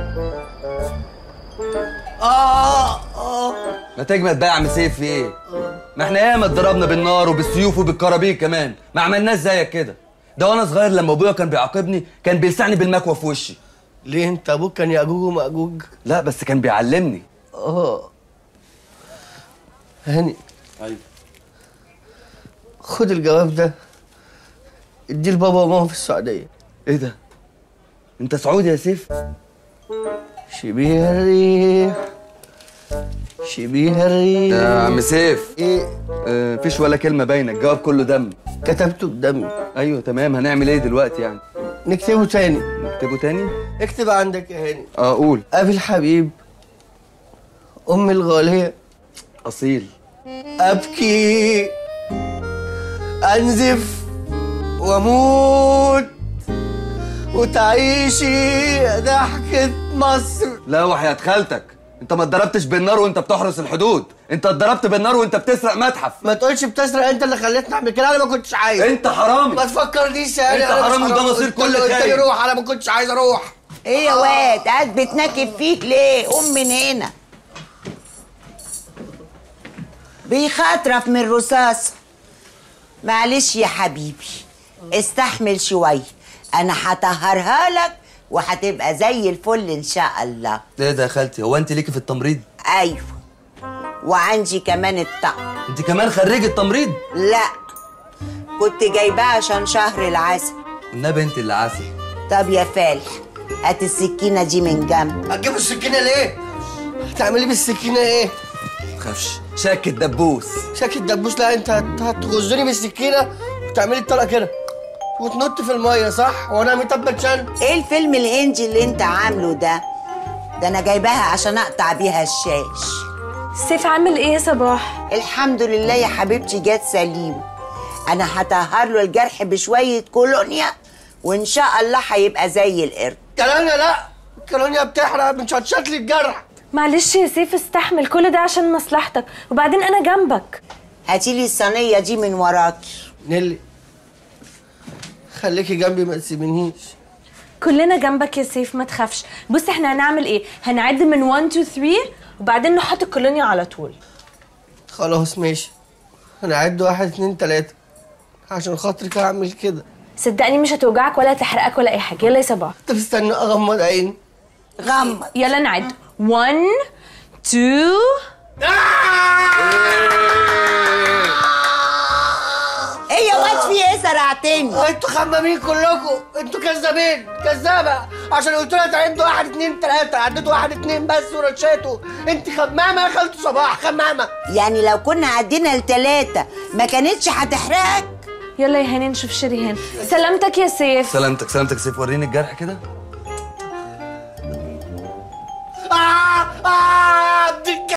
ما تجمد بقى يا عم سيف في ايه؟ ما احنا ياما اتضربنا بالنار وبالسيوف وبالكرابيك كمان، ما عملناش زيك كده. ده وانا صغير لما ابويا كان بيعاقبني كان بيلسعني بالمكوى في وشي. ليه انت ابوك كان ياجوج وماجوج؟ لا بس كان بيعلمني. هاني. ايوه. خد الجواب ده اديه لبابا وماما في السعوديه. ايه ده؟ انت سعودي يا سيف؟ شبيه الريح شبيه الريح. يا عم سيف ايه؟ مفيش ولا كلمه باينه، الجواب كله دم. كتبته بدمي. ايوه تمام، هنعمل ايه دلوقتي يعني؟ نكتبه تاني. نكتبه تاني؟ اكتب عندك يا هاني. قول. ابي الحبيب، امي الغاليه، اصيل، ابكي، انزف واموت وتعيشي ضحكة مصر. لا وحياة خالتك، انت ما اتضربتش بالنار وانت بتحرس الحدود، انت اتضربت بالنار وانت بتسرق متحف. ما تقولش بتسرق، انت اللي خليتني اعمل كده، انا ما كنتش عايز. انت حرامي. ما تفكرنيش يا هاني، انت حرامي وده مصير كل خاين. قلت لي روح، انا ما كنتش عايز اروح. ايه يا واد قاعد بتنكب فيك ليه؟ قوم من هنا. بيخاطرف من الرصاص. معلش يا حبيبي استحمل شويه، انا هطهرها لك وهتبقى زي الفل ان شاء الله. ايه ده يا خالتي؟ هو انت ليكي في التمريض؟ ايوه، وعندي كمان الطقم. انت كمان خريجة تمريض؟ لا، كنت جايباه عشان شهر العسل. والنبي انت اللي عسل. طب يا فالح هات السكينه دي من جنب. هتجيب السكينه ليه؟ هتعملي بالسكينه ايه؟ تخافش، شاك الدبوس. شاك الدبوس؟ لا، انت هتغزني بالسكينه وتعملي الطلقه كده وتنط في الميه، صح؟ وانا متبت شن. ايه الفيلم الهندي اللي انت عامله ده؟ ده انا جايباها عشان اقطع بيها الشاش. سيف عامل ايه يا صباح؟ الحمد لله يا حبيبتي جت سليم. انا هطهر له الجرح بشويه كولونيا وان شاء الله هيبقى زي القرد. كولونيا؟ لا، الكولونيا بتحرق، بنشطشط لي الجرح. معلش يا سيف استحمل، كل ده عشان مصلحتك، وبعدين انا جنبك. هاتيلي الصينيه دي من وراكي. نيلي خليكي جنبي ما تسيبنيش. كلنا جنبك يا سيف ما تخافش. بص احنا هنعمل ايه؟ هنعد من 1 2 3 وبعدين نحط الكولونيا على طول. خلاص ماشي، هنعد 1 2 3 عشان خاطرك هعمل كده. صدقني مش هتوجعك ولا تحرقك ولا اي حاجه. يلا يا صباح. طب استنى اغمض عيني. غمض. يلا نعد 1 2. ايه يا واد في ايه؟ سرعتني. انتوا خمامين كلكم، انتوا كذابين، كذابه، عشان قلت لها تعدوا 1 2 3 عديتوا 1 2 بس ورشيتوا. انت خمامه يا خالته صباح، خمامه. يعني لو كنا عدينا ل3 ما كانتش هتحرقك. يلا يا هاني نشوف شريهان. سلامتك يا سيف. سلامتك سلامتك يا سيف، وريني الجرح كده.